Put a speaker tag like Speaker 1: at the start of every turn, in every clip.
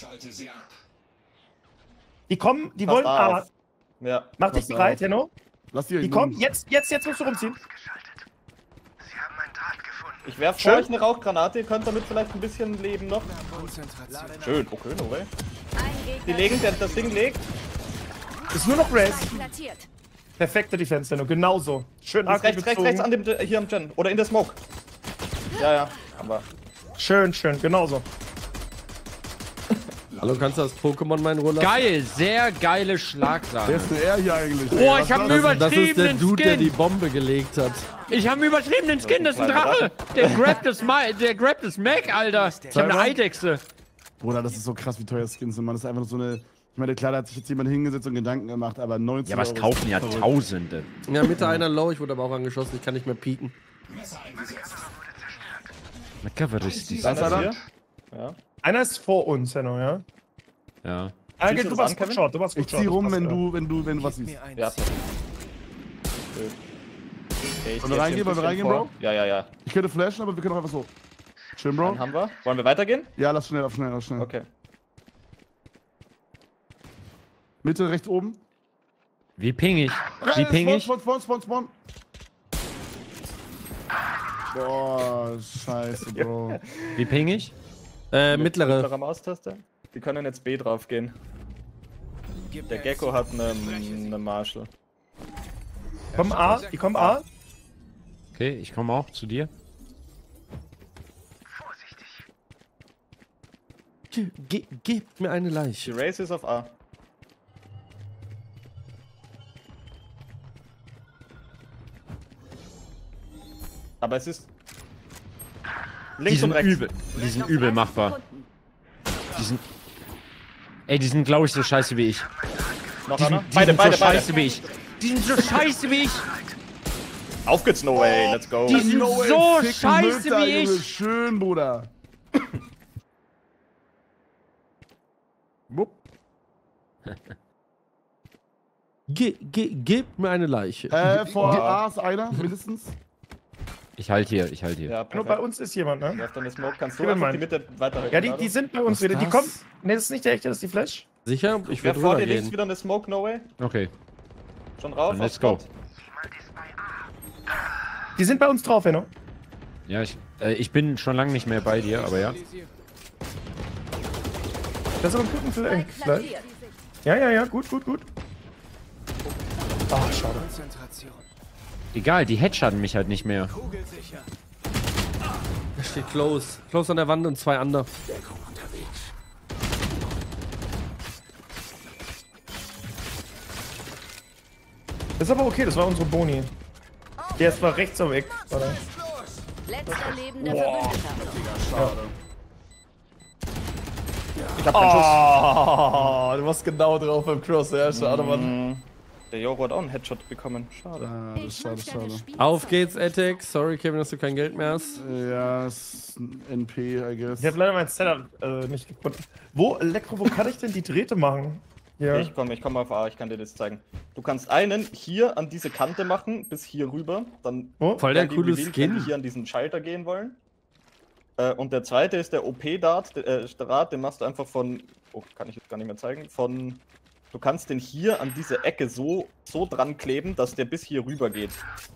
Speaker 1: Die kommen, die
Speaker 2: Pass
Speaker 1: wollen
Speaker 2: auf.
Speaker 1: A.
Speaker 2: Ja.
Speaker 1: Mach dich bereit, Henno.
Speaker 3: Lass die
Speaker 1: Die kommen, jetzt musst du rumziehen.
Speaker 2: Ich werf
Speaker 1: Schön.
Speaker 2: vor euch eine Rauchgranate, ihr könnt damit vielleicht ein bisschen leben noch. Schön, okay, no way. Die legen, das Ding legt.
Speaker 1: Ist nur noch Race.
Speaker 4: Platziert.
Speaker 1: Perfekte Defense, Henno, genauso. Schön
Speaker 2: Ist rechts
Speaker 1: gezogen.
Speaker 2: an dem, hier am Gen. Oder in der Smoke. Ja, aber.
Speaker 1: Schön, genauso.
Speaker 5: Hallo, kannst du das Pokémon meinen Ruller?
Speaker 6: Geil, sehr geile
Speaker 3: Wer
Speaker 6: Schlagsahne.
Speaker 3: ist denn er hier eigentlich?
Speaker 6: Boah, ich hab einen
Speaker 5: Das ist der
Speaker 6: übertriebenen
Speaker 5: Dude, der die
Speaker 6: Skin.
Speaker 5: Bombe gelegt hat.
Speaker 6: Ich hab einen übertriebenen Skin, das ist ein Drache. Der grabt das Mac, Alter. Ich hab eine
Speaker 3: mal.
Speaker 6: Eidechse.
Speaker 3: Bruder, das ist so krass, wie teuer Skins sind, Mann. Das ist einfach nur so eine... Ich meine, klar, da hat sich jetzt jemand hingesetzt und Gedanken gemacht, aber 90
Speaker 6: Ja, was
Speaker 3: Euro
Speaker 6: kaufen ja
Speaker 3: verrückt.
Speaker 6: Tausende.
Speaker 5: Ja, Mitte einer low, ich wurde aber auch angeschossen, ich kann nicht mehr pieken.
Speaker 6: Makaveristisch.
Speaker 2: Ist einer hier?
Speaker 1: Einer ist vor uns, Henno, ja?
Speaker 6: Ja.
Speaker 2: Ziehst du
Speaker 1: Du
Speaker 2: das
Speaker 1: warst
Speaker 2: an,
Speaker 1: gut
Speaker 2: Kevin?
Speaker 1: short, du warst gut
Speaker 3: Ich
Speaker 1: short.
Speaker 3: zieh rum,
Speaker 1: das
Speaker 3: wenn
Speaker 1: passt,
Speaker 3: du was siehst.
Speaker 2: Ja. Okay,
Speaker 3: Wollen wir reingehen, Bro?
Speaker 2: Ja.
Speaker 3: Ich könnte flashen, aber wir können auch einfach so. Schön, Bro.
Speaker 2: Dann haben wir. Wollen wir weitergehen?
Speaker 3: Ja, lass schnell.
Speaker 2: Okay.
Speaker 3: Mitte, rechts oben.
Speaker 6: Wie ping ich? Wie ping ich?
Speaker 3: Spawn. Boah, scheiße, Bro.
Speaker 6: Wie ping ich?
Speaker 5: Mittlere.
Speaker 2: Mittlere Maustaste. Die können jetzt B drauf gehen. Der Gecko hat eine Marshall.
Speaker 1: Komm A, die kommen A.
Speaker 6: Okay, ich komme auch zu dir.
Speaker 5: Gib mir eine
Speaker 2: Die
Speaker 5: Leiche.
Speaker 2: Race ist auf A. Aber es ist
Speaker 6: Die
Speaker 2: links und
Speaker 6: sind
Speaker 2: rechts.
Speaker 6: übel. Die sind übel machbar. Die sind... Ey, die sind, glaube ich, so scheiße wie ich.
Speaker 2: Noch
Speaker 6: Die
Speaker 2: einer?
Speaker 6: sind, die
Speaker 2: Beide.
Speaker 6: sind so scheiße wie ich. Die sind so scheiße wie ich.
Speaker 2: Auf geht's, no way, let's go.
Speaker 6: Die sind so scheiße
Speaker 3: Mütter,
Speaker 6: wie
Speaker 3: Junge.
Speaker 6: ich.
Speaker 3: Schön, Bruder. Wupp.
Speaker 5: Gib mir eine Leiche.
Speaker 3: Vor A ist einer, mindestens.
Speaker 6: Ich halte hier.
Speaker 2: Ja,
Speaker 1: Nur bei uns ist jemand, ne?
Speaker 2: Werf dann eine Smoke, kannst du
Speaker 1: Gib mir
Speaker 2: einfach
Speaker 1: mal.
Speaker 2: die Mitte weiterhalten.
Speaker 1: Ja, die sind bei uns wieder. Die
Speaker 5: das?
Speaker 1: kommen. Ne, das ist nicht der echte, das ist die Flash.
Speaker 5: Sicher? Ich
Speaker 2: Wer
Speaker 5: würde
Speaker 2: vor dir links
Speaker 5: rübergehen.
Speaker 2: wieder eine Smoke, no way.
Speaker 6: Okay,
Speaker 2: Schon rauf.
Speaker 6: dann let's
Speaker 2: auf
Speaker 6: go.
Speaker 2: Spot.
Speaker 1: Die sind bei uns drauf, Henno.
Speaker 6: Ja, ich bin schon lange nicht mehr bei dir, aber ja.
Speaker 1: Das ist aber ein guter Flank.
Speaker 4: Platziert.
Speaker 1: Ja, gut. Ach, schade.
Speaker 6: Egal, die headshotten mich halt nicht mehr.
Speaker 5: Da steht Close. Close an der Wand und zwei andere.
Speaker 1: Das ist aber okay, das war unsere Boni. Der ist zwar rechts am Eck. Warte.
Speaker 4: Letzter lebender Verbündeter.
Speaker 2: Ich hab keinen Schuss.
Speaker 1: Oh, du warst genau drauf beim Cross. Ja, schade, Mann.
Speaker 2: Der Joro hat auch einen Headshot bekommen. Schade.
Speaker 3: Ah, das ist schade.
Speaker 5: Auf geht's, Attack. Sorry, Kevin, dass du kein Geld mehr hast.
Speaker 3: Ja, ist ein NP, I guess.
Speaker 1: Ich habe leider mein Setup nicht gefunden. Wo kann ich denn die Drähte machen? Ja.
Speaker 2: Ich komm auf A, ich kann dir das zeigen. Du kannst einen hier an diese Kante machen, bis hier rüber. Dann
Speaker 5: Voll der
Speaker 2: werden die
Speaker 5: coole
Speaker 2: revealed, wenn die
Speaker 5: Skin.
Speaker 2: hier an diesen Schalter gehen wollen. Und der zweite ist der OP-Dart, den machst du einfach von, oh, kann ich jetzt gar nicht mehr zeigen, du kannst den hier an diese Ecke so dran kleben, dass der bis hier rüber geht.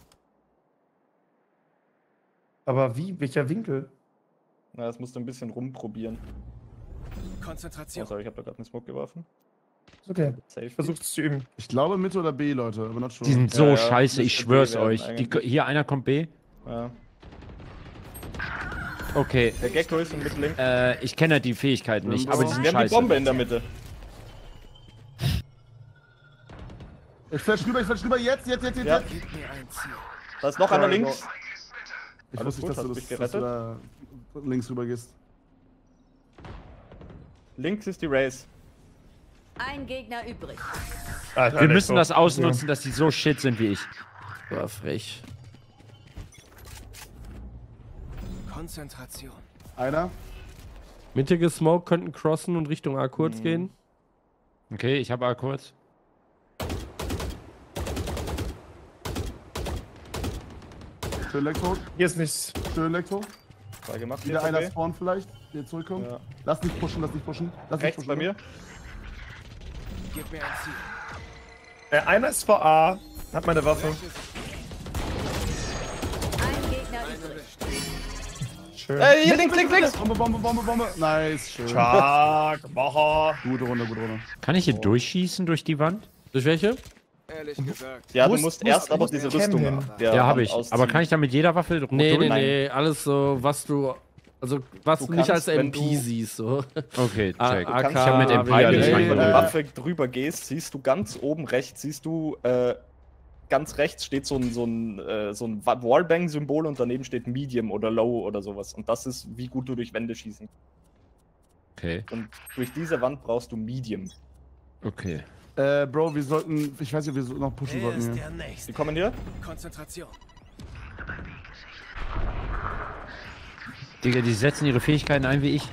Speaker 1: Aber wie? Welcher Winkel?
Speaker 2: Na, das musst du ein bisschen rumprobieren.
Speaker 7: Konzentration.
Speaker 2: Oh, sorry, ich habe da gerade einen Smoke geworfen.
Speaker 1: Ist okay.
Speaker 2: Safe.
Speaker 1: Ich versuch's zu üben.
Speaker 3: Ich glaube Mitte oder B, Leute, aber not sure.
Speaker 6: Die sind so
Speaker 2: Ja,
Speaker 6: scheiße, ich
Speaker 2: müsste
Speaker 6: schwör's
Speaker 2: B werden
Speaker 6: euch.
Speaker 2: eigentlich.
Speaker 6: Hier einer kommt B.
Speaker 2: Ja.
Speaker 6: Okay.
Speaker 2: Der Gecko ist mit links.
Speaker 6: Ich kenne die Fähigkeiten nicht, aber die sind
Speaker 2: Wir haben die
Speaker 6: scheiße.
Speaker 2: Bombe in der Mitte.
Speaker 3: Ich flash rüber, jetzt.
Speaker 2: Ja.
Speaker 7: Gib mir ein Ziel.
Speaker 2: Da ist noch einer links.
Speaker 3: Ich
Speaker 2: Alles
Speaker 3: wusste
Speaker 2: gut,
Speaker 3: nicht,
Speaker 2: hast
Speaker 3: dass
Speaker 2: mich
Speaker 3: du da
Speaker 2: gerettet?
Speaker 3: links rüber gehst.
Speaker 2: Links ist die Race.
Speaker 4: Ein Gegner übrig.
Speaker 6: Wir müssen das ausnutzen, dass die so shit sind wie ich.
Speaker 5: War frech.
Speaker 7: Konzentration.
Speaker 3: Einer.
Speaker 5: Mittige Smoke könnten crossen und Richtung A kurz gehen.
Speaker 6: Okay, ich habe A kurz.
Speaker 3: Schön Elektro.
Speaker 1: Hier ist nichts.
Speaker 3: Schön Elektro.
Speaker 2: Zwei gemacht.
Speaker 3: Wieder
Speaker 2: hier
Speaker 3: einer
Speaker 2: vorbei.
Speaker 3: spawn vielleicht. der zurückkommt.
Speaker 2: Ja.
Speaker 3: Lass nicht pushen, lass nicht pushen. Lass nicht
Speaker 2: Rechts
Speaker 3: pushen.
Speaker 2: bei mir.
Speaker 7: Gib mir ein Ziel.
Speaker 1: Einer ist vor A. Hat meine Waffe.
Speaker 4: Ein Gegner übrig.
Speaker 1: Schön.
Speaker 2: Hier links.
Speaker 3: Bombe. Nice, schön.
Speaker 1: Stark. Wacher.
Speaker 3: Gute Runde.
Speaker 6: Kann ich hier durchschießen durch die Wand?
Speaker 5: Durch welche?
Speaker 7: Ehrlich gesagt.
Speaker 2: Ja,
Speaker 1: Wo
Speaker 2: du
Speaker 1: ist-
Speaker 2: musst
Speaker 1: wo ist-
Speaker 2: erst
Speaker 1: wo
Speaker 2: aber
Speaker 1: ist
Speaker 2: diese
Speaker 1: der Cam
Speaker 2: Rüstung
Speaker 1: hin?
Speaker 2: der
Speaker 6: Ja,
Speaker 2: Wand
Speaker 6: habe ich. Aber
Speaker 2: ausziehen.
Speaker 6: kann ich da mit jeder Waffe
Speaker 5: Nee,
Speaker 6: durch?
Speaker 5: nee. Alles so, was du. Also, was
Speaker 2: Du
Speaker 5: du nicht als
Speaker 2: kannst, wenn
Speaker 5: MP
Speaker 2: du-
Speaker 5: siehst, so.
Speaker 6: Okay, check.
Speaker 5: AK,
Speaker 6: Ich hab mit MP
Speaker 2: Wenn
Speaker 6: alles
Speaker 2: du
Speaker 5: AWP,
Speaker 2: über die
Speaker 6: reingelöst.
Speaker 2: Waffe drüber gehst, siehst du ganz oben rechts, ganz rechts steht so ein Wallbang-Symbol und daneben steht Medium oder Low oder sowas. Und das ist, wie gut du durch Wände schießen.
Speaker 6: Okay,
Speaker 2: Und durch diese Wand brauchst du Medium.
Speaker 6: okay.
Speaker 3: Bro, wir sollten. Ich weiß nicht, ob wir noch pushen
Speaker 7: Er ist
Speaker 3: sollten hier.
Speaker 7: der Nächste.
Speaker 2: Die kommen hier.
Speaker 7: Konzentration.
Speaker 6: Digga, die setzen ihre Fähigkeiten ein wie ich.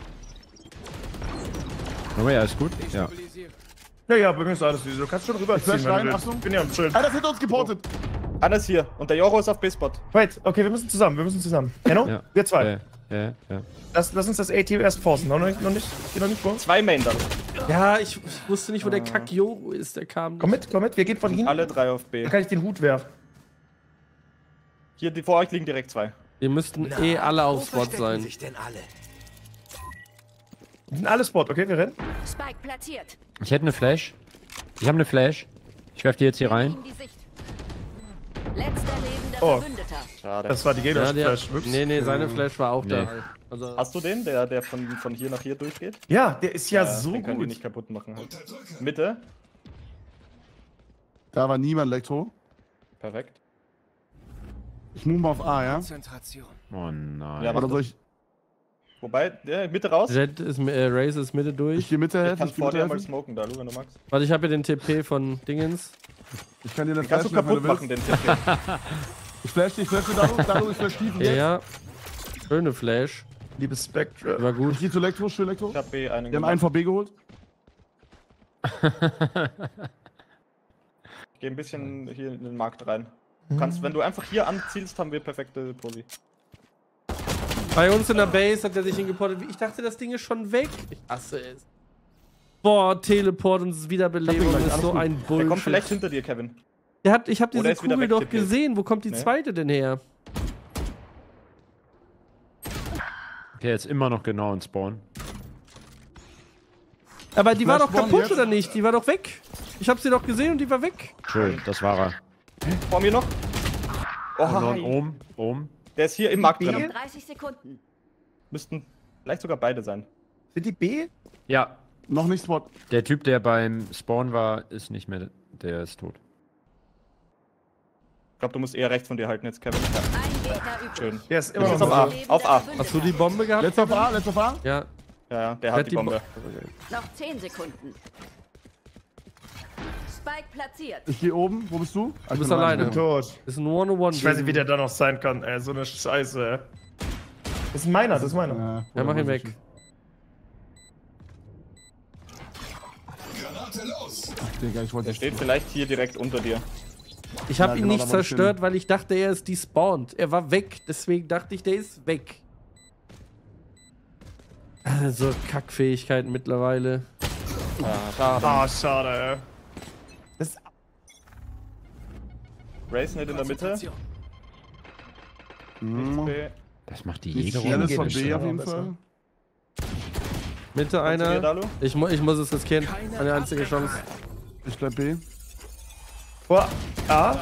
Speaker 6: Aber ja, ist gut.
Speaker 7: Ich
Speaker 6: Ja.
Speaker 7: stabilisiere.
Speaker 1: Ja, bei mir ist alles easy. Du kannst schon rüberziehen,
Speaker 3: flash
Speaker 1: wenn
Speaker 3: rein,
Speaker 1: du willst.
Speaker 3: Achtung.
Speaker 1: Bin ja am Chillen.
Speaker 3: Einer ist hinter uns geportet.
Speaker 2: Einer ist hier. Und der Joro ist auf B-Spot.
Speaker 1: Wait, okay, wir müssen zusammen. Enno?
Speaker 6: Ja.
Speaker 1: Wir zwei.
Speaker 6: Ja.
Speaker 1: Lass uns das AT erst forcen. Noch nicht vor.
Speaker 2: 2 Main dann.
Speaker 5: Ja, ich wusste nicht, wo der Kack-Joro ist. Der kam.
Speaker 1: Komm mit. Wir gehen von hinten.
Speaker 2: Alle 3 auf B.
Speaker 1: Dann kann ich den Hut werfen.
Speaker 2: Hier, vor euch liegen direkt 2.
Speaker 5: Wir müssten eh alle auf Spot sein.
Speaker 7: sich denn alle?
Speaker 1: Die sind alle Spot, okay? Wir rennen.
Speaker 4: Spike platziert.
Speaker 6: Ich hätte eine Flash. Ich habe eine Flash. Ich werfe die jetzt hier rein.
Speaker 4: In die Sicht. Letzter lebender
Speaker 1: Oh.
Speaker 4: Verbündeter.
Speaker 2: Schade.
Speaker 1: Das war die
Speaker 5: Ja,
Speaker 1: Gegner-Flash.
Speaker 5: nee, seine Flash war auch da.
Speaker 6: Nee.
Speaker 5: Also,
Speaker 2: Hast du den, der von hier nach hier durchgeht?
Speaker 1: Ja, der ist ja so
Speaker 2: den können die
Speaker 1: gut.
Speaker 2: nicht kaputt machen. Halt. Mitte.
Speaker 3: Da war niemand Elektro.
Speaker 2: Perfekt.
Speaker 3: Ich move mal auf A, ja?
Speaker 7: Konzentration.
Speaker 6: Oh nein.
Speaker 2: Ja,
Speaker 3: Oder soll ich.
Speaker 2: Wobei, Mitte raus.
Speaker 5: Jet ist, Raze ist Mitte
Speaker 3: Ich
Speaker 5: durch.
Speaker 3: gehe Mitte
Speaker 2: Ich
Speaker 3: helfen.
Speaker 2: kann
Speaker 3: Ich geh
Speaker 2: vor
Speaker 3: Mitte
Speaker 2: dir mal
Speaker 3: helfen.
Speaker 2: smoken, da, wenn du magst.
Speaker 5: Warte, ich habe hier den TP von Dingens.
Speaker 3: Ich kann dir eine
Speaker 2: Den kannst du
Speaker 3: Flash
Speaker 2: kaputt machen, den TP.
Speaker 3: Ich flash dich, Daru, ich flash tief.
Speaker 5: Ja. Schöne Flash.
Speaker 1: Liebes Spectre.
Speaker 5: War gut.
Speaker 3: Ich geh zu Elektro, schön Elektro.
Speaker 2: Ich hab B einen
Speaker 3: Wir haben einen VB geholt.
Speaker 2: Ich geh ein bisschen hier in den Markt rein. Du kannst, wenn du einfach hier anzielst, haben wir perfekte Posi.
Speaker 5: Bei uns in der Base hat er sich hingeportet. Ich dachte, das Ding ist schon weg. Ich hasse es. Boah, Teleport und Wiederbelebung
Speaker 3: gleich,
Speaker 5: ist
Speaker 3: alles
Speaker 5: so
Speaker 3: gut.
Speaker 5: ein
Speaker 2: Der
Speaker 5: Bullshit.
Speaker 2: kommt vielleicht hinter dir, Kevin.
Speaker 5: Ich hab diese
Speaker 2: Oder ist wieder
Speaker 5: Kugel doch
Speaker 2: wegtipiert.
Speaker 5: gesehen. Wo kommt die
Speaker 2: Nee.
Speaker 5: zweite denn her?
Speaker 6: Okay, jetzt immer noch genau in Spawn.
Speaker 5: Aber die war
Speaker 3: Flash
Speaker 5: doch kaputt,
Speaker 3: jetzt.
Speaker 5: oder nicht? Die war doch weg. Ich hab sie doch gesehen und die war weg.
Speaker 6: Schön, das war er.
Speaker 2: Vor mir noch. Oh,
Speaker 6: Und
Speaker 2: hi.
Speaker 6: oben.
Speaker 2: Der ist hier im Markt drin.
Speaker 4: 30 Sekunden.
Speaker 2: Müssten vielleicht sogar beide sein.
Speaker 1: Sind die B?
Speaker 6: Ja,
Speaker 3: Noch nicht Spot.
Speaker 6: der Typ, der beim Spawn war, ist nicht mehr. Der ist tot.
Speaker 2: Ich glaube, du musst eher rechts von dir halten jetzt, Kevin. Ja,
Speaker 4: Ein Gegner übrig.
Speaker 2: schön.
Speaker 1: Der ist immer
Speaker 2: Jetzt
Speaker 1: noch
Speaker 2: ist auf
Speaker 1: so.
Speaker 2: A. Auf A.
Speaker 5: Hast du die Bombe gehabt?
Speaker 3: Letzter auf A, letzter auf A.
Speaker 5: Ja.
Speaker 2: Ja, der
Speaker 5: Hat
Speaker 2: hat die Bombe.
Speaker 4: Noch 10 Sekunden. Spike platziert.
Speaker 3: Ich gehe oben. Wo bist du?
Speaker 5: Du bist alleine.
Speaker 1: Tot.
Speaker 5: Ist ein One-on-One.
Speaker 1: Ich weiß nicht, wie der da noch sein kann, ey. So eine Scheiße, ey. Das ist meiner, das ist meiner.
Speaker 5: Ja, mach ihn weg.
Speaker 3: Digga, ich wollte
Speaker 2: Der steht vielleicht hier direkt unter dir.
Speaker 5: Ich habe
Speaker 3: Ja,
Speaker 5: ihn
Speaker 3: genau,
Speaker 5: nicht
Speaker 3: da wollte ich
Speaker 5: zerstört, weil ich dachte, er ist despawned. Er war weg, deswegen dachte ich, der ist weg. So Kackfähigkeiten mittlerweile.
Speaker 2: Schade.
Speaker 1: Ah, schade, ey. Das
Speaker 2: Race nicht in der Mitte.
Speaker 7: Konzentration.
Speaker 2: B.
Speaker 6: Das macht die
Speaker 3: Nicht
Speaker 6: jede
Speaker 3: schnelles
Speaker 6: Runde.
Speaker 3: von
Speaker 1: geht
Speaker 3: B
Speaker 1: es
Speaker 3: auf
Speaker 1: schon,
Speaker 3: jeden
Speaker 1: aber
Speaker 3: Fall.
Speaker 5: Mitte
Speaker 2: Zu dir,
Speaker 5: einer.
Speaker 2: Dalu?
Speaker 5: Ich muss es riskieren. Eine einzige Chance.
Speaker 3: Ich bleib B.
Speaker 1: vor A.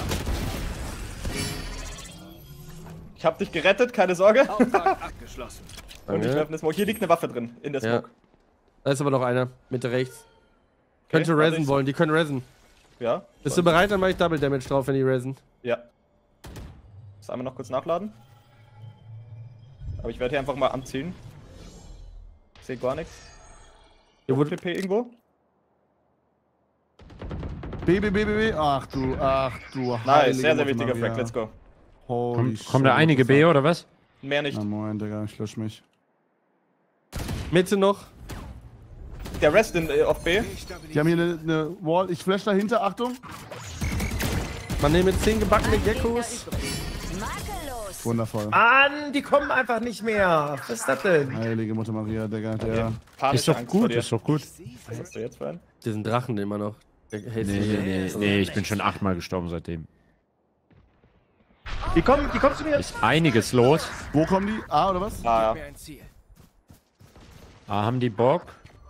Speaker 2: Ich hab dich gerettet, keine Sorge.
Speaker 7: Auftrag abgeschlossen.
Speaker 2: Und ich
Speaker 5: Danke.
Speaker 2: werfe eine Smoke. Hier liegt eine Waffe drin, in der
Speaker 5: Ja.
Speaker 2: Smoke.
Speaker 5: Da ist aber noch einer. Mitte rechts.
Speaker 2: Okay,
Speaker 5: Könnte
Speaker 2: warte,
Speaker 5: resen
Speaker 2: ich-
Speaker 5: wollen. Die können resen.
Speaker 2: Ja.
Speaker 5: Bist du bereit? Dann mache ich Double Damage drauf, wenn die resen.
Speaker 2: Ja. Muss einmal noch kurz nachladen. Aber ich werde hier einfach mal anziehen. Ich sehe gar nichts.
Speaker 5: Hier wurde,
Speaker 2: TP irgendwo?
Speaker 3: B. Ach du.
Speaker 2: Nice,
Speaker 3: heilige
Speaker 2: sehr, sehr
Speaker 3: Mutter
Speaker 2: wichtiger
Speaker 3: Maria.
Speaker 2: Frag. Let's go.
Speaker 3: Holy
Speaker 6: Kommen da einige B oder was?
Speaker 2: Mehr nicht.
Speaker 3: Na moin, Digga, ich lösch mich.
Speaker 5: Mitte noch.
Speaker 2: Der Rest auf B.
Speaker 3: Die haben hier eine Wall. Ich flash dahinter, Achtung.
Speaker 5: Man nehme 10 gebackene
Speaker 4: Ein Gegner
Speaker 5: Geckos.
Speaker 4: übrig. Makellos.
Speaker 3: Wundervoll.
Speaker 1: Mann, die kommen einfach nicht mehr. Was ist das denn?
Speaker 3: Heilige Mutter Maria, Digga. Der.
Speaker 2: Panische
Speaker 6: Ist doch
Speaker 2: Angst vor
Speaker 6: gut,
Speaker 2: dir.
Speaker 6: ist doch gut.
Speaker 2: Was hast du jetzt für einen?
Speaker 5: Diesen Drachen immer noch. Der hält sich hier.
Speaker 6: Nee, ich bin schon 8-mal gestorben seitdem.
Speaker 1: Die kommen zu mir.
Speaker 6: Ist einiges los.
Speaker 3: Wo kommen die? A oder was?
Speaker 2: Ah,
Speaker 7: Mir
Speaker 2: ja.
Speaker 7: ein Ziel.
Speaker 6: Ah, haben die Bock?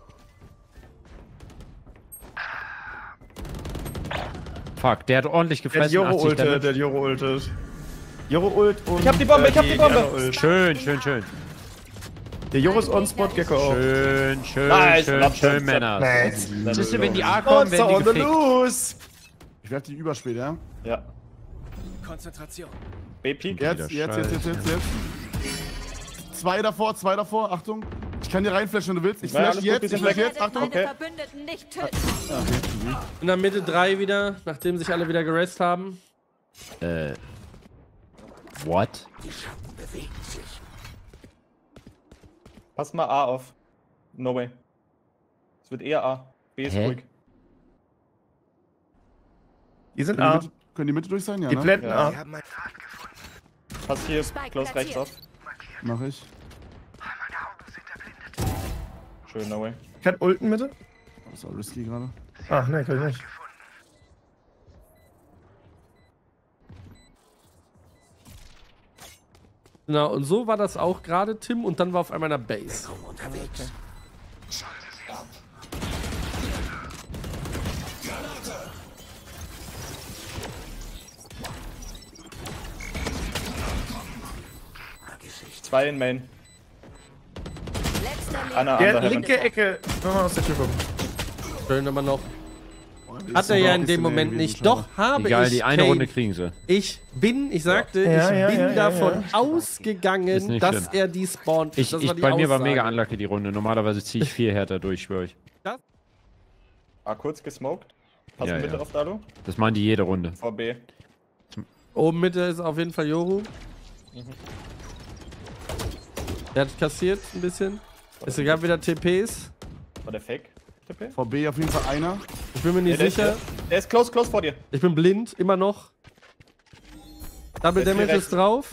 Speaker 6: Fuck, der hat ordentlich
Speaker 1: Der
Speaker 6: gefressen.
Speaker 1: Joro
Speaker 6: 80
Speaker 1: ultet,
Speaker 6: Damage.
Speaker 1: der Joro ultet. Joro ult und...
Speaker 2: Ich hab die Bombe, ich hab die Bombe.
Speaker 1: andere Ult.
Speaker 6: Schön, schön, schön.
Speaker 1: Der Joro ist on spot, Gecko auch.
Speaker 6: Schön, schön,
Speaker 2: Nice,
Speaker 6: schön,
Speaker 2: Lapp,
Speaker 6: schön,
Speaker 2: Lapp,
Speaker 6: Männer.
Speaker 1: Nice.
Speaker 6: Siehst du, wenn die A kommen,
Speaker 1: Monster
Speaker 6: werden
Speaker 1: on
Speaker 6: die
Speaker 1: the
Speaker 6: gefickt.
Speaker 1: loose.
Speaker 3: Ich werf die überspät, ja?
Speaker 2: Ja.
Speaker 7: Konzentration.
Speaker 2: B-Peak.
Speaker 3: Jetzt. 2 davor, Achtung. Ich kann dir reinflashen, wenn du willst. Ich
Speaker 2: Ja,
Speaker 3: flash
Speaker 2: alles gut,
Speaker 3: jetzt,
Speaker 2: wir
Speaker 3: ich
Speaker 2: sind
Speaker 3: flash
Speaker 2: weg.
Speaker 3: jetzt, Achtung.
Speaker 4: Meine
Speaker 2: okay.
Speaker 4: Verbündeten nicht töten.
Speaker 5: In der Mitte 3 wieder, nachdem sich alle wieder gerest haben.
Speaker 6: What?
Speaker 2: Pass mal A auf. No way. Es wird eher A. B ist
Speaker 6: Hä?
Speaker 2: ruhig.
Speaker 1: Die sind
Speaker 3: Können
Speaker 1: A.
Speaker 3: die Mitte durch sein? Ja,
Speaker 1: Die
Speaker 3: ne?
Speaker 1: blenden
Speaker 2: Ja.
Speaker 1: A.
Speaker 2: Pass hier,
Speaker 4: Spike
Speaker 2: close rechts auf.
Speaker 4: platziert.
Speaker 3: Mach ich.
Speaker 2: Schön, no way.
Speaker 1: Kann ulten bitte?
Speaker 3: Das ist auch risky gerade.
Speaker 1: Ach, ne, kann ich nicht.
Speaker 5: Genau, und so war das auch gerade, Tim, und dann war auf einmal eine Base.
Speaker 2: Zwei in Main.
Speaker 4: Letzter
Speaker 2: Einer
Speaker 1: Der
Speaker 2: andere
Speaker 1: linke Ecke. Nochmal aus der Tür gucken.
Speaker 5: Schön aber noch.
Speaker 3: Ist
Speaker 5: Hat er ja in
Speaker 3: überhaupt
Speaker 5: dem
Speaker 3: nicht
Speaker 5: Moment
Speaker 3: gewesen,
Speaker 5: nicht.
Speaker 3: schade.
Speaker 5: Doch, habe
Speaker 6: Egal,
Speaker 5: ich.
Speaker 6: die eine
Speaker 5: Kane.
Speaker 6: Runde kriegen sie.
Speaker 5: Ich sagte,
Speaker 1: Ja,
Speaker 5: ich
Speaker 1: ja,
Speaker 5: bin
Speaker 1: ja,
Speaker 5: davon
Speaker 1: ja.
Speaker 5: ausgegangen,
Speaker 6: Ist nicht
Speaker 5: dass
Speaker 6: schlimm.
Speaker 5: er die spawnt.
Speaker 6: Ich,
Speaker 5: Das
Speaker 6: ich,
Speaker 5: die
Speaker 6: bei mir war
Speaker 5: Aussage.
Speaker 6: mega unlucky die Runde. Normalerweise ziehe ich 4 härter durch, schwöre ich.
Speaker 2: A kurz gesmoked. Pass
Speaker 6: Ja,
Speaker 2: bitte
Speaker 6: ja.
Speaker 2: auf Dalu.
Speaker 6: Das machen die jede Runde.
Speaker 2: Vor B.
Speaker 5: Oben Mitte ist auf jeden Fall Yoru. Der hat kassiert ein bisschen. Es gab wieder TPs.
Speaker 2: War der Fake? TP?
Speaker 3: Vor B auf jeden Fall einer.
Speaker 5: Ich bin mir nicht
Speaker 2: Der ist
Speaker 5: sicher.
Speaker 2: hier. Der ist close vor dir.
Speaker 5: Ich bin blind, immer noch. Double
Speaker 2: Der ist hier
Speaker 5: Damage
Speaker 2: rechts.
Speaker 5: ist drauf.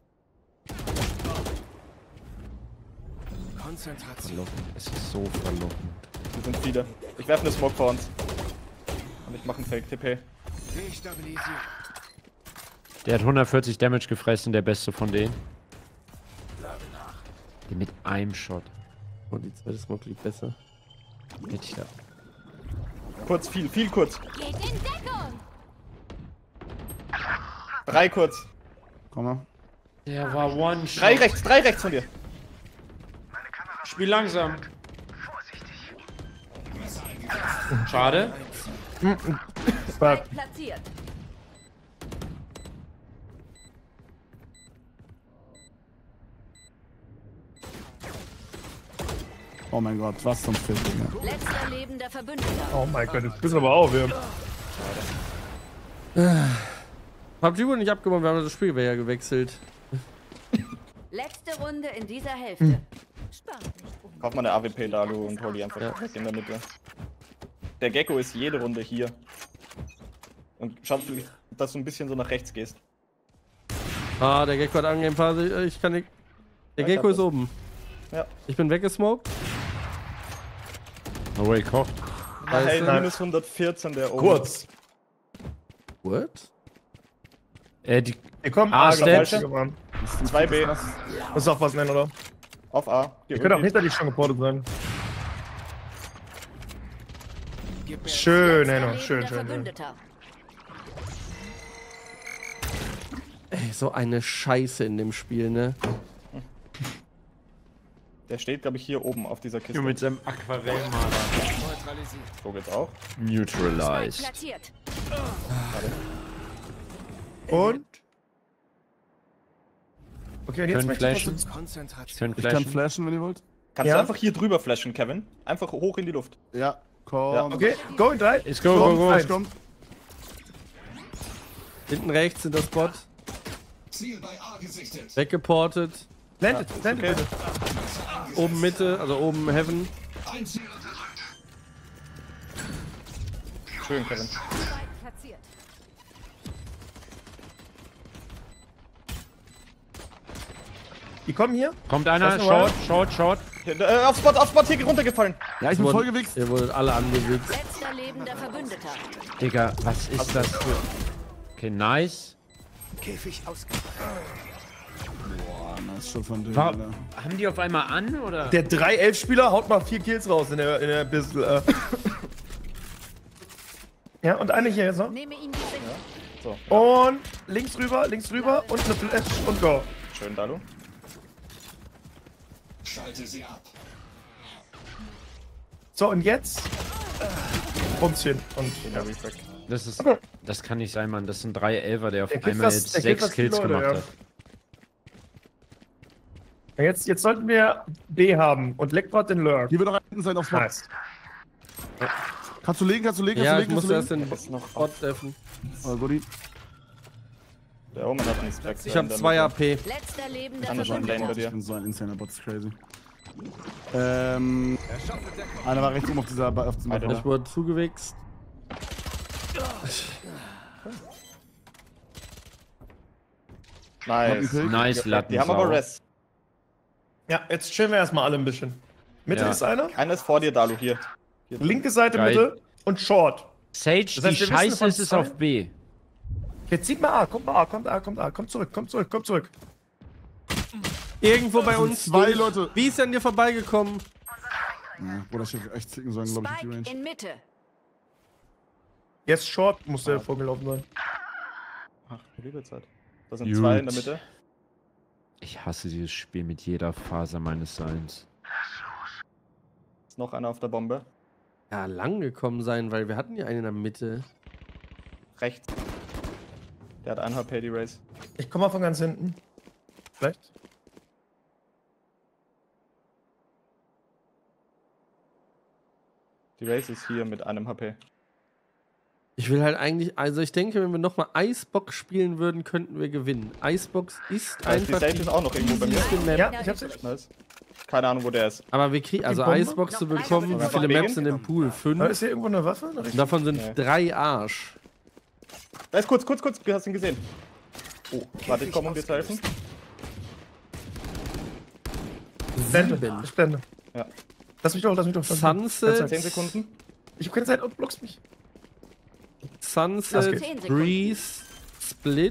Speaker 7: Konzentration.
Speaker 6: Es ist so verlockend.
Speaker 2: Wir sind viele. Ich werfe eine Smoke vor uns. Und ich mache einen Fake TP.
Speaker 7: Destabilisiert.
Speaker 6: Der hat 140 Damage gefressen, der beste von denen. Mit einem Shot.
Speaker 5: Und die zweite Smoke liegt besser.
Speaker 6: Hätte ich da.
Speaker 2: Kurz, viel kurz.
Speaker 4: Geht in Deckung.
Speaker 2: 3 kurz.
Speaker 3: Komm mal.
Speaker 6: Der war One-Shot.
Speaker 2: 3 rechts von dir.
Speaker 6: Spiel langsam. Schade.
Speaker 1: Fuck.
Speaker 4: Platziert.
Speaker 3: Oh mein Gott, was zum Film. Ja.
Speaker 4: Letzter lebender Verbündeter.
Speaker 1: Oh mein Gott, jetzt bist du aber auch wir.
Speaker 5: Habt ihr wohl nicht abgemacht, wir haben das Spiel ja gewechselt.
Speaker 4: Letzte Runde in dieser Hälfte. Spart nicht um.
Speaker 2: Kauf mal eine AWP Dalu und hol die einfach weg in der Mitte. Der Gecko ist jede Runde hier. Und schau, dass du ein bisschen so nach rechts gehst.
Speaker 5: Ah, der Gecko hat angegeben, ich kann nicht. Der
Speaker 2: Ja, ich
Speaker 5: Gecko
Speaker 2: hab
Speaker 5: ist
Speaker 2: das.
Speaker 5: oben.
Speaker 2: Ja.
Speaker 5: Ich bin weggesmoked.
Speaker 6: No way, kocht.
Speaker 2: Hey,
Speaker 5: Scheiße.
Speaker 2: minus 114 der oben.
Speaker 1: Kurz.
Speaker 5: What?
Speaker 6: Die
Speaker 1: Hier kommen
Speaker 6: Ah,
Speaker 1: A,
Speaker 6: Stats.
Speaker 1: glaub ich, Mann.
Speaker 2: 2B.
Speaker 1: Muss auch was nennen, oder?
Speaker 2: Auf A.
Speaker 1: Ihr könnt auch hinter die schon geportet sein.
Speaker 7: Gib mir
Speaker 1: Schön,
Speaker 4: Letzter
Speaker 1: Henno.
Speaker 4: lebender
Speaker 1: Schön, schön.
Speaker 4: Verbündeter.
Speaker 5: Ey, so eine Scheiße in dem Spiel, ne?
Speaker 2: Der steht, glaube ich, hier oben auf dieser Kiste.
Speaker 6: mit seinem Aquarellmaler.
Speaker 7: neutralisiert.
Speaker 2: So geht's auch.
Speaker 4: Spike
Speaker 6: Neutralized.
Speaker 4: platziert.
Speaker 1: Und? Okay, und jetzt
Speaker 6: Können
Speaker 1: möchte ich
Speaker 6: flashen.
Speaker 1: was-
Speaker 7: Konzentration.
Speaker 3: Ich kann flashen, wenn ihr wollt.
Speaker 2: Kannst
Speaker 1: Ja?
Speaker 2: du einfach hier drüber flashen, Kevin? Einfach hoch in die Luft.
Speaker 3: Ja, komm.
Speaker 2: Ja,
Speaker 1: Okay, go in 3.
Speaker 6: Let's go, go, go.
Speaker 1: Eins.
Speaker 3: Komm.
Speaker 5: Hinten rechts sind das Spot. Weggeportet.
Speaker 1: Landet, landet
Speaker 2: Okay.
Speaker 1: bitte.
Speaker 5: Oben Mitte, also oben Heaven.
Speaker 2: Schön, Kevin.
Speaker 4: Spike platziert.
Speaker 1: Die kommen hier.
Speaker 6: Kommt einer,
Speaker 1: Das ist normal.
Speaker 6: Short.
Speaker 2: Hier, auf Spot hier runtergefallen.
Speaker 3: Ja, ich bin voll gewichst.
Speaker 5: Ihr wurdet alle angewichst.
Speaker 4: Letzter lebender Verbündeter.
Speaker 6: Digga, was ist das für... Okay, nice.
Speaker 7: Käfig ausgebaut.
Speaker 3: Boah, das ist schon von denen,
Speaker 6: War,
Speaker 3: Alter.
Speaker 6: haben die auf einmal an, oder?
Speaker 1: Der 3-11-Spieler haut mal 4 Kills raus in der Pistol. Ja, und eine hier jetzt noch.
Speaker 4: Nehme ihn die Sicht.
Speaker 1: Und links rüber und eine Flash und go.
Speaker 2: Schön, Dalu.
Speaker 1: So, und jetzt. Bumschen. Und
Speaker 2: Ja, Refract.
Speaker 6: Das kann nicht sein, Mann. Das sind 3 Elfer, der auf
Speaker 1: Der killt
Speaker 6: einmal
Speaker 1: fast-
Speaker 6: jetzt
Speaker 1: der killt
Speaker 6: 6
Speaker 1: fast die
Speaker 6: Kills
Speaker 1: Leute,
Speaker 6: gemacht
Speaker 1: ja.
Speaker 6: hat.
Speaker 1: Ja, jetzt sollten wir B haben und Leckbot den Lurk.
Speaker 3: Hier wird noch hinten sein auf Spot.
Speaker 1: Nice.
Speaker 3: Kannst du legen?
Speaker 5: Ja, ich muss erst
Speaker 3: legen?
Speaker 5: den
Speaker 2: Ist noch
Speaker 5: Bot treffen.
Speaker 3: Oh, Goodie.
Speaker 2: Der Omen hat einen Stack.
Speaker 5: Ich habe 2 AP.
Speaker 4: Letzter lebender
Speaker 2: Andere Lane bei
Speaker 4: Verbündeter.
Speaker 2: dir.
Speaker 3: Ich bin so ein insaner Bot, das ist crazy.
Speaker 7: Erschaffe Deckung.
Speaker 3: Einer war rechts oben auf diesem
Speaker 2: Alter.
Speaker 5: Ich wurde zugewichst.
Speaker 2: Nice.
Speaker 6: Nice, Latten.
Speaker 2: Die haben aber Res.
Speaker 1: Ja, jetzt chillen wir erstmal alle ein bisschen. Mitte
Speaker 6: Ja.
Speaker 1: ist einer,
Speaker 2: Einer ist vor dir, Dalu, hier.
Speaker 1: linke Seite
Speaker 6: Geil.
Speaker 1: Mitte und Short.
Speaker 6: Sage,
Speaker 1: Das heißt,
Speaker 6: die
Speaker 1: wir müssen
Speaker 6: Scheiße
Speaker 1: von
Speaker 6: ist es
Speaker 1: zwei-
Speaker 6: auf B.
Speaker 1: Jetzt sieht mal A, kommt A, kommt zurück.
Speaker 5: Irgendwo bei uns.
Speaker 3: 2 Leute.
Speaker 5: Wie ist er an dir vorbeigekommen?
Speaker 3: Ja, Bruder, ich hätte echt zicken sollen, glaube ich, auf die
Speaker 4: Spike
Speaker 3: Range.
Speaker 4: in Mitte.
Speaker 1: Jetzt Short muss der vorgelaufen sein.
Speaker 2: Ach, liebe Zeit. Da sind
Speaker 6: Gut.
Speaker 2: 2 in der Mitte.
Speaker 6: Ich hasse dieses Spiel mit jeder Faser meines Seins.
Speaker 2: Ist noch einer auf der Bombe.
Speaker 5: Ja, lang gekommen sein, weil wir hatten ja einen in der Mitte.
Speaker 2: Rechts. Der hat 1 HP, die Race.
Speaker 1: Ich komme mal von ganz hinten. Vielleicht.
Speaker 2: Die Race ist hier mit 1 HP.
Speaker 5: Ich will halt eigentlich, also ich denke, wenn wir nochmal Icebox spielen würden, könnten wir gewinnen. Icebox ist
Speaker 2: Die
Speaker 5: einfach
Speaker 2: Sage ist auch noch irgendwo bei mir.
Speaker 5: easieste Map.
Speaker 1: Ja, ich hab's jetzt.
Speaker 2: Nice. Keine Ahnung, wo der ist.
Speaker 5: Aber wir kriegen, also
Speaker 1: Bombe?
Speaker 5: Icebox zu
Speaker 4: Noch
Speaker 5: bekommen,
Speaker 4: einer.
Speaker 5: wie viele Maps sind im Pool?
Speaker 1: Da
Speaker 5: 5.
Speaker 1: ist hier irgendwo eine Waffe? Eine
Speaker 5: Und davon sind
Speaker 2: Nee.
Speaker 5: 3 Arsch.
Speaker 2: Da ist kurz. Du hast ihn gesehen. Oh, warte, ich komme, um dir zu helfen.
Speaker 1: Blende. Ich blende.
Speaker 2: Ja.
Speaker 1: Lass mich doch.
Speaker 5: Sunset,
Speaker 2: 10 Sekunden.
Speaker 1: Ich hab keine Zeit und blockst mich. Das
Speaker 5: Sunset,
Speaker 1: geht.
Speaker 4: 10 Sekunden.
Speaker 5: Breeze, Split,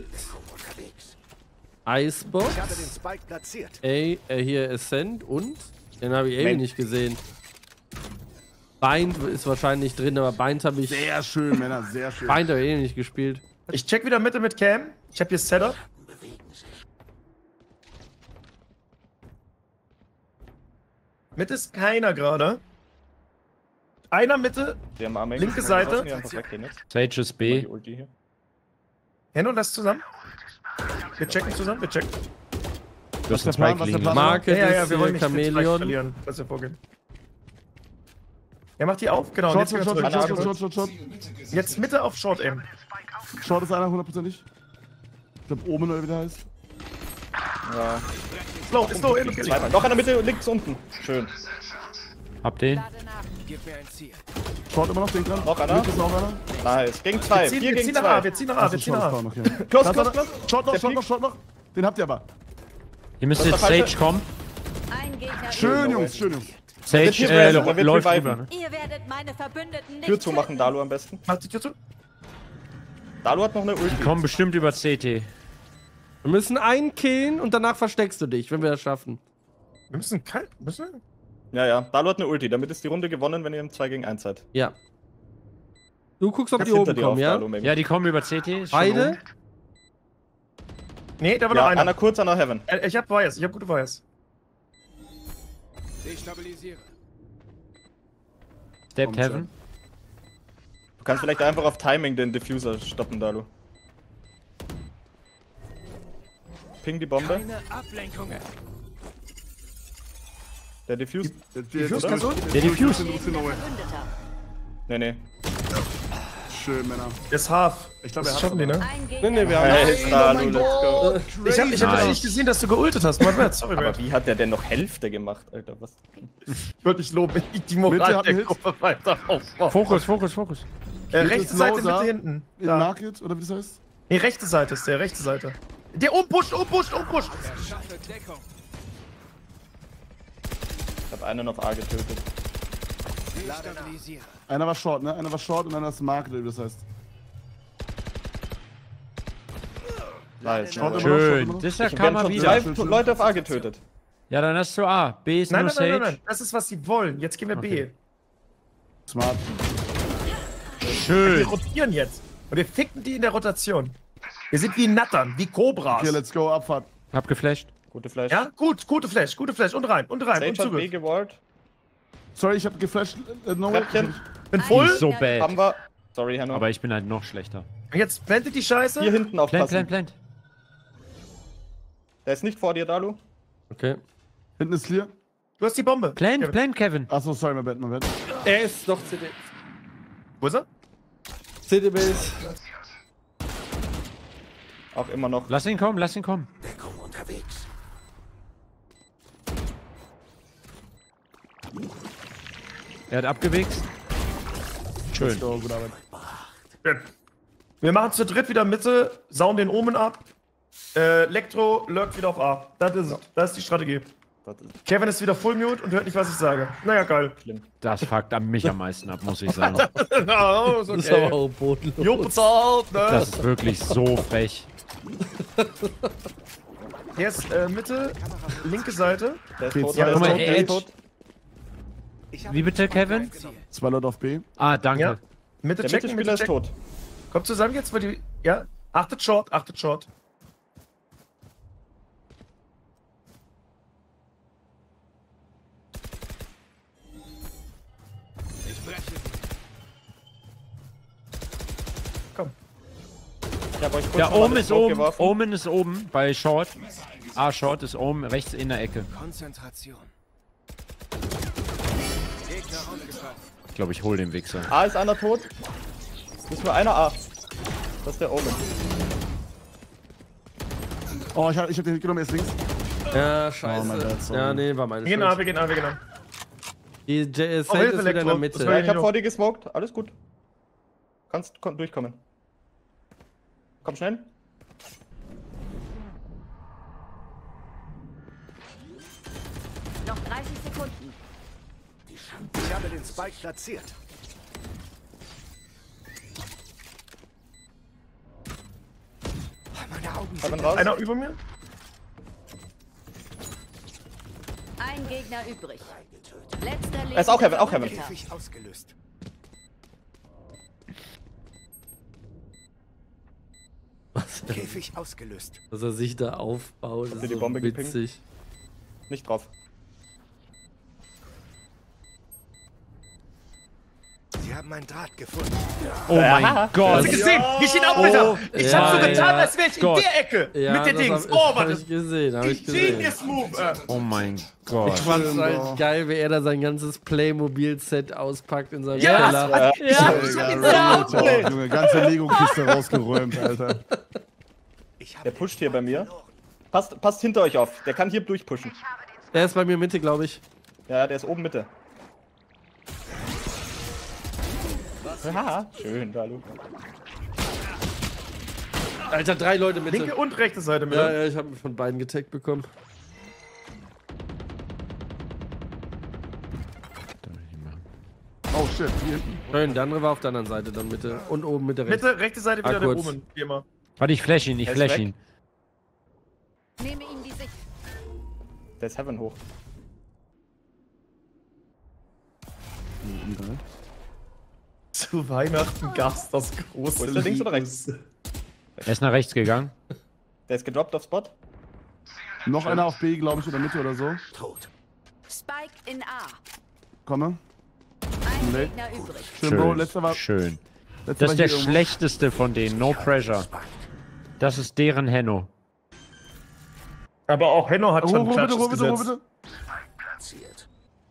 Speaker 5: Icebox,
Speaker 7: Ich habe den Spike platziert.
Speaker 5: hier Ascent und, den habe ich ewig
Speaker 2: Main.
Speaker 5: nicht gesehen. Bind ist wahrscheinlich drin, aber Bind habe ich,
Speaker 3: Sehr schön, Männer, sehr schön.
Speaker 5: Bind habe ich eh nicht gespielt.
Speaker 1: Ich check wieder Mitte mit Cam. Ich hab hier Setup. Mitte ist keiner gerade. Einer Mitte.
Speaker 2: Die haben Armee.
Speaker 1: Linke Seite.
Speaker 2: Die einfach weggehen jetzt.
Speaker 6: Sage ist
Speaker 2: Die
Speaker 6: B.
Speaker 2: Ulti hier.
Speaker 1: Henno, lass zusammen. Wir checken zusammen, wir checken.
Speaker 6: Du hast
Speaker 3: der
Speaker 6: einen
Speaker 3: Plan?
Speaker 6: Spike
Speaker 3: Was ist
Speaker 6: liegen
Speaker 3: der
Speaker 6: lassen.
Speaker 5: Market
Speaker 1: Ja,
Speaker 5: ist
Speaker 1: wir wollen
Speaker 5: hier
Speaker 1: nicht den Spike
Speaker 5: Chameleon.
Speaker 1: verlieren. Lass dir vorgehen. Ja, mach die auf, genau.
Speaker 3: Short,
Speaker 1: und jetzt
Speaker 3: Short,
Speaker 1: wieder
Speaker 3: Short,
Speaker 1: zurück.
Speaker 3: Short, Short, Short, Short.
Speaker 1: Jetzt Mitte auf Short aim.
Speaker 3: Short ist einer, 100%ig. Ich glaube, oben oder wie der heißt.
Speaker 2: Ja.
Speaker 1: Slow, aim.
Speaker 2: Zweimal. Noch in der Mitte, links unten. Schön.
Speaker 6: Hab den.
Speaker 4: Lade nach.
Speaker 7: Gib mir ein Ziel.
Speaker 3: Short immer noch, den dran.
Speaker 2: Noch einer?
Speaker 3: Mitte ist noch einer.
Speaker 2: Nice. Gegen 2. 4
Speaker 1: Wir
Speaker 2: gegen
Speaker 1: ziehen nach A,
Speaker 2: 2.
Speaker 1: wir ziehen nach A, wir
Speaker 3: Achso,
Speaker 1: ziehen
Speaker 3: Short
Speaker 1: nach
Speaker 3: ist
Speaker 1: A.
Speaker 3: down, okay.
Speaker 2: Close,
Speaker 3: Da, da,
Speaker 2: close,
Speaker 3: da.
Speaker 2: close.
Speaker 3: Short noch,
Speaker 2: Der
Speaker 3: Short noch,
Speaker 2: fliegt.
Speaker 3: Short noch. Den habt ihr aber.
Speaker 6: Ihr müsst
Speaker 2: Das ist
Speaker 6: jetzt
Speaker 2: der falsche.
Speaker 6: Sage kommen.
Speaker 4: Ein Gegner.
Speaker 3: Schön, Jungs, schön, Jungs.
Speaker 6: Sage
Speaker 2: hier reviven, da wird
Speaker 6: läuft
Speaker 2: reviven.
Speaker 6: rüber, ne?
Speaker 4: Ihr werdet meine Verbündeten nicht
Speaker 2: Tür zumachen,
Speaker 4: töten.
Speaker 2: Dalu am besten.
Speaker 1: Mach die Tür zu.
Speaker 2: Dalu hat noch eine Ulti.
Speaker 6: Kommen bestimmt über CT.
Speaker 5: Wir müssen einen killen und danach versteckst du dich, wenn wir das schaffen.
Speaker 1: Wir müssen kalt.
Speaker 2: Ja. Dalu hat eine Ulti. Damit ist die Runde gewonnen, wenn ihr im 2 gegen 1 seid.
Speaker 5: Ja. Du guckst, ob
Speaker 2: Pass
Speaker 5: die
Speaker 2: hinter
Speaker 5: oben
Speaker 2: dir
Speaker 5: kommen,
Speaker 2: auf,
Speaker 5: ja?
Speaker 2: Dalu, maybe.
Speaker 6: Ja, die kommen über CT. ist schon
Speaker 5: Beide?
Speaker 6: oben.
Speaker 1: Nee, da war noch
Speaker 2: Ja,
Speaker 1: einer.
Speaker 2: einer kurz, einer Heaven.
Speaker 1: Ich hab Wires, ich hab gute Wires.
Speaker 7: Destabilisiere.
Speaker 6: Stepped Heaven.
Speaker 2: Du kannst vielleicht einfach auf Timing den Diffuser stoppen, Dalu. Ping die Bombe.
Speaker 7: Keine Ablenkungen.
Speaker 2: Der Diffuse.
Speaker 1: Diffuse kannst du?
Speaker 6: Der Diffuse.
Speaker 4: Lebender Verbündeter.
Speaker 2: Nee.
Speaker 3: Schön, Männer.
Speaker 1: Der ist Half.
Speaker 3: Ich glaube,
Speaker 1: Das
Speaker 3: er
Speaker 1: schaffen die, ne?
Speaker 4: Ein Gegner.
Speaker 5: Nee, wir haben
Speaker 2: Hey, Dalu, let's go.
Speaker 1: Ich hab
Speaker 6: Nice.
Speaker 1: das nicht gesehen, dass du geultet hast. Mein Bad, sorry,
Speaker 2: Aber
Speaker 1: Bad.
Speaker 2: wie hat der denn noch Hälfte gemacht, Alter? Was?
Speaker 1: Ich wollte dich loben, ich die
Speaker 3: Mitte
Speaker 1: Moral
Speaker 3: hat
Speaker 1: der
Speaker 3: einen Hit.
Speaker 1: Gruppe weiter aufbauen.
Speaker 6: Fokus.
Speaker 1: Rechte
Speaker 3: ist
Speaker 1: Seite,
Speaker 3: Loser.
Speaker 1: Mitte hinten.
Speaker 3: In
Speaker 1: Da.
Speaker 3: Market, oder wie das heißt?
Speaker 1: Nee, rechte Seite ist der, rechte Seite. Der umpusht.
Speaker 7: Erschaffe Deckung.
Speaker 2: hab einen auf A getötet.
Speaker 7: Stabilisiere.
Speaker 3: Einer war short, ne? Einer war short und einer ist Market, wie das heißt.
Speaker 2: Nice.
Speaker 3: Short immer noch, short
Speaker 6: Schön.
Speaker 3: immer noch.
Speaker 6: Das ist ja
Speaker 2: Wir haben
Speaker 6: Karma
Speaker 2: schon
Speaker 6: wieder.
Speaker 2: 2 Leute auf A getötet.
Speaker 6: Ja, dann hast du A. B ist
Speaker 1: Nein,
Speaker 6: nur
Speaker 1: nein, nein, nein,
Speaker 6: Sage.
Speaker 1: nein. Das ist, was sie wollen. Jetzt gehen wir B.
Speaker 3: Smart.
Speaker 1: Wir
Speaker 6: Schön.
Speaker 1: rotieren jetzt. Und wir ficken die in der Rotation. Wir sind wie Nattern, wie Kobras.
Speaker 3: Okay, let's go, Abfahrt.
Speaker 6: Hab geflasht.
Speaker 2: Gute Flash.
Speaker 1: Ja, gut, gute Flash. Und rein, und
Speaker 2: Sage hat B
Speaker 1: zurück.
Speaker 2: gewollt.
Speaker 3: Sorry, ich hab geflasht. No
Speaker 2: Treppchen.
Speaker 1: Bin
Speaker 6: Die
Speaker 1: voll.
Speaker 6: ist so
Speaker 4: Gegner
Speaker 6: bad.
Speaker 2: Haben wir. Sorry, Hanno.
Speaker 6: Aber ich bin halt noch schlechter.
Speaker 1: Jetzt plantet die Scheiße.
Speaker 2: Hier hinten
Speaker 6: Plant,
Speaker 2: aufpassen.
Speaker 6: plant.
Speaker 2: Der ist nicht vor dir, Dalu.
Speaker 5: Okay.
Speaker 3: Hinten ist clear.
Speaker 1: Du hast die Bombe. Kevin.
Speaker 6: Plant, Kevin.
Speaker 3: Achso, sorry, mein Bett, mein Bett.
Speaker 5: Er ist doch CD.
Speaker 1: Wo ist er?
Speaker 5: CD-Base.
Speaker 2: Auch immer noch.
Speaker 6: Lass ihn kommen, lass ihn kommen.
Speaker 7: Deckung unterwegs.
Speaker 6: Er hat abgewichst. Schön.
Speaker 3: Let's go, gute Arbeit.
Speaker 1: Wir machen zu dritt wieder Mitte, sauen den Omen ab. Elektro lurkt wieder auf A. Das ist es. Das ist die Strategie.
Speaker 2: Das ist
Speaker 1: Kevin ist wieder Full Mute und hört nicht, was ich sage. Naja, geil.
Speaker 2: schlimm.
Speaker 6: Das fuckt mich am meisten ab, muss ich sagen.
Speaker 1: Ja, ist
Speaker 5: Das ist aber auch bodenlos.
Speaker 1: Jo, bezahlt, ne?
Speaker 6: Das ist wirklich so frech.
Speaker 1: Der ist Mitte, linke Seite.
Speaker 2: Der ist
Speaker 3: Okay,
Speaker 2: tot.
Speaker 3: ja,
Speaker 2: Der
Speaker 6: guck
Speaker 2: ist
Speaker 6: mal,
Speaker 2: tot. Der ist
Speaker 6: Edge.
Speaker 2: tot.
Speaker 7: Ich habe
Speaker 6: Wie bitte,
Speaker 7: den Spike
Speaker 6: Kevin?
Speaker 7: genommen.
Speaker 3: 2 Leute auf B.
Speaker 6: Ah, danke.
Speaker 1: Ja. Mitte
Speaker 2: Der
Speaker 1: checken,
Speaker 2: Mittelspieler
Speaker 1: Mitte
Speaker 2: ist
Speaker 1: checken.
Speaker 2: tot.
Speaker 1: Kommt zusammen jetzt, weil die. Ja, achtet Short, achtet Short.
Speaker 7: Ich breche.
Speaker 1: Komm.
Speaker 2: Ich hab euch kurz
Speaker 6: Der
Speaker 2: nochmal
Speaker 6: Omen
Speaker 2: eine
Speaker 6: ist
Speaker 2: Smoke
Speaker 6: oben.
Speaker 2: geworfen.
Speaker 6: Omen ist oben bei Short. A Short ist oben, rechts in der Ecke.
Speaker 7: Konzentration. Gegner aufgefallen.
Speaker 6: Ich glaube, ich hol den Wichser.
Speaker 2: A ist einer tot. Ist nur einer A. Das ist der Omen.
Speaker 3: Oh, ich hab den Hit genommen, er ist links.
Speaker 5: Ja,
Speaker 3: Oh,
Speaker 5: scheiße.
Speaker 3: mein Gott, sorry.
Speaker 5: Ja, nee, war meine
Speaker 1: Wir gehen A,
Speaker 5: Schuld.
Speaker 1: wir gehen A, wir gehen A.
Speaker 5: Die Sage ist
Speaker 1: Hilfe,
Speaker 5: wieder in der
Speaker 1: Elektro.
Speaker 5: Mitte.
Speaker 1: Das
Speaker 2: Ja,
Speaker 1: war-
Speaker 2: ich hab vor dir gesmoked. Alles gut. Kannst durchkommen. Komm schnell.
Speaker 4: Noch 30 Sekunden.
Speaker 7: Ich habe den Spike platziert. Meine Augen
Speaker 2: Hab ihn
Speaker 7: sind
Speaker 2: raus.
Speaker 1: Einer über mir?
Speaker 4: Ein Gegner übrig. Letzter
Speaker 2: Er ist auch Heaven, auch
Speaker 4: Lebender
Speaker 2: Heaven.
Speaker 7: Käfig ausgelöst. Käfig ausgelöst.
Speaker 5: Dass er sich da aufbaut,
Speaker 2: Habt
Speaker 5: ist
Speaker 2: ihr die
Speaker 5: so
Speaker 2: Bombe gepinkt?
Speaker 5: witzig.
Speaker 2: Nicht drauf.
Speaker 7: Sie haben einen Draht gefunden.
Speaker 6: Oh mein Gott.
Speaker 1: Hast du gesehen? Wie ich ihn abwehr? Ich hab so
Speaker 5: ja,
Speaker 1: getan,
Speaker 5: ja.
Speaker 1: als wäre ich in
Speaker 6: Gott.
Speaker 1: der Ecke.
Speaker 5: Ja,
Speaker 1: mit den
Speaker 5: das
Speaker 1: Dings.
Speaker 5: hab
Speaker 1: Oh, warte.
Speaker 5: ich gesehen, hab ich gesehen.
Speaker 1: Genius Move.
Speaker 6: Oh mein Gott.
Speaker 5: Ich fand's halt geil, wie er da sein ganzes Playmobil-Set auspackt in seinem
Speaker 1: Ja,
Speaker 5: Keller.
Speaker 3: Oh, Junge, ganze Lego-Kiste rausgeräumt, Alter.
Speaker 7: Ich
Speaker 2: Der
Speaker 7: habe
Speaker 2: pusht hier bei mir. Passt hinter euch auf. Der kann hier durchpushen.
Speaker 5: Der ist bei mir Mitte, glaube ich.
Speaker 2: Ja, der ist oben Mitte. Haha, schön, Dalu.
Speaker 5: Alter, 3 Leute Mitte.
Speaker 1: Linke und rechte Seite mit.
Speaker 5: Ja, ja, ich habe von beiden getaggt bekommen.
Speaker 3: Oh shit, hier hinten.
Speaker 5: Schön, der andere war auf der anderen Seite dann Mitte. Und oben Mitte rechts.
Speaker 1: Mitte, rechte Seite wieder der
Speaker 5: kurz.
Speaker 1: Omen. Wie immer.
Speaker 6: Warte, ich flash ihn, ich
Speaker 2: Er ist
Speaker 6: flash
Speaker 2: weg.
Speaker 6: ihn.
Speaker 4: Nehme ihm die Sicht.
Speaker 2: Der ist Heaven hoch.
Speaker 1: Zu Weihnachten gab's das große
Speaker 2: Wo ist der, links oder rechts?
Speaker 6: Er ist nach rechts gegangen.
Speaker 2: Der ist gedroppt auf Spot.
Speaker 3: Noch einer auf B, glaube ich, oder Mitte oder so.
Speaker 7: tot.
Speaker 4: Spike in A.
Speaker 3: Komme.
Speaker 4: Ein
Speaker 3: Nee.
Speaker 4: Gegner übrig.
Speaker 3: Schön, Bro, letzter war.
Speaker 6: Schön.
Speaker 3: Letzter
Speaker 6: Das
Speaker 3: war
Speaker 6: ist der
Speaker 3: hier irgendwo.
Speaker 6: schlechteste von denen. No pressure. Das ist deren Henno.
Speaker 1: Aber auch Henno hat schon
Speaker 3: Ruhe bitte,
Speaker 1: Klatsches
Speaker 3: Ruhe bitte, Ruhe
Speaker 1: gesetzt.
Speaker 3: bitte.
Speaker 7: Platziert.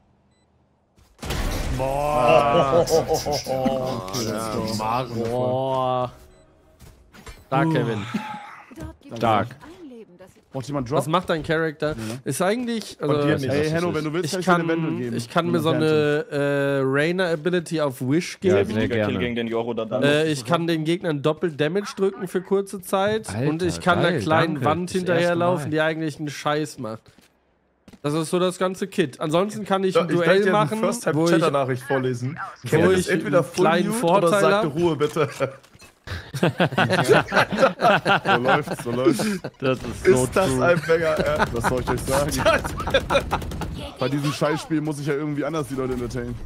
Speaker 5: Boah. Da, Kevin.
Speaker 4: Dort gibt
Speaker 6: Stark.
Speaker 4: es ein Leben, das
Speaker 3: Braucht jemand
Speaker 5: Was
Speaker 3: Drop?
Speaker 5: macht dein Charakter? Ist eigentlich.
Speaker 1: Von dir
Speaker 5: Also,
Speaker 1: nicht.
Speaker 3: Ey,
Speaker 6: was
Speaker 3: Henno,
Speaker 6: das
Speaker 3: wenn du willst,
Speaker 5: ich
Speaker 3: kann ich dir eine Wendel geben.
Speaker 5: ich kann
Speaker 3: Wenn
Speaker 5: mir
Speaker 3: du
Speaker 5: so
Speaker 3: Phantom.
Speaker 5: eine Rainer-Ability auf Wish
Speaker 6: Ja,
Speaker 5: geben.
Speaker 6: sehr
Speaker 2: Wichtiger Kill
Speaker 6: gerne.
Speaker 2: gegen den Joro da dann.
Speaker 5: Ich kann den Gegnern doppelt Damage drücken für kurze Zeit.
Speaker 6: Alter,
Speaker 5: und ich kann
Speaker 6: geil,
Speaker 5: einer kleinen
Speaker 6: danke.
Speaker 5: Wand
Speaker 6: Das erste
Speaker 5: hinterherlaufen,
Speaker 6: Mal.
Speaker 5: die eigentlich einen Scheiß macht. Das ist so das ganze Kit. Ansonsten kann ich ein
Speaker 1: Ich
Speaker 5: Duell
Speaker 1: möchte
Speaker 5: machen,
Speaker 1: eine
Speaker 5: wo ich
Speaker 1: First-Time-Chat-Nachricht vorlesen.
Speaker 5: wo
Speaker 1: Kennt ihr
Speaker 5: ich
Speaker 1: das entweder
Speaker 5: einen
Speaker 1: Full
Speaker 5: kleinen
Speaker 1: Mute oder
Speaker 5: Vorteil
Speaker 1: sagte
Speaker 5: hab?
Speaker 1: Ruhe, bitte.
Speaker 3: So läuft's, so läuft's.
Speaker 6: Das ist so
Speaker 1: Ist das
Speaker 6: true.
Speaker 1: ein Banger,
Speaker 3: Was soll ich euch sagen? Bei diesem Scheißspiel muss ich ja irgendwie anders die Leute entertainen.